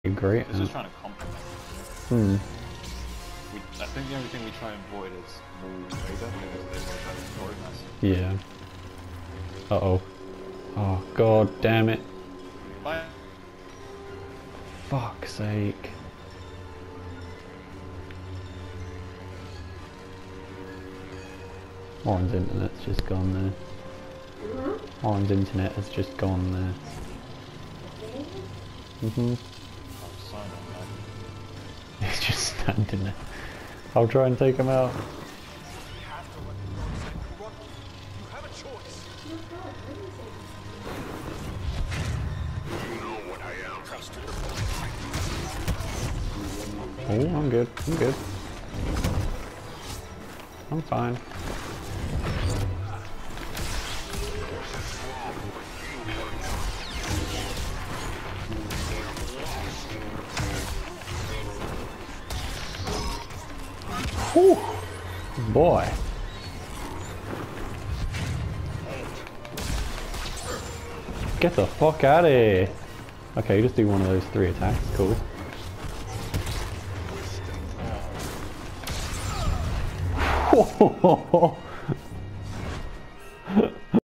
great. It's just trying to complement. Hmm. I think the only thing we try and avoid is Wall Raider because they will try to destroy us. Yeah. Uh-oh. Oh, god damn it. Bye. Fuck's sake. Warren's internet's just gone there. Warren's internet has just gone there. I'm signing on He's just standing there. I'll try and take him out. Oh, I'm good. I'm good. I'm fine. Whew. Boy. Get the fuck out of here. Okay, just do one of those 3 attacks. Cool.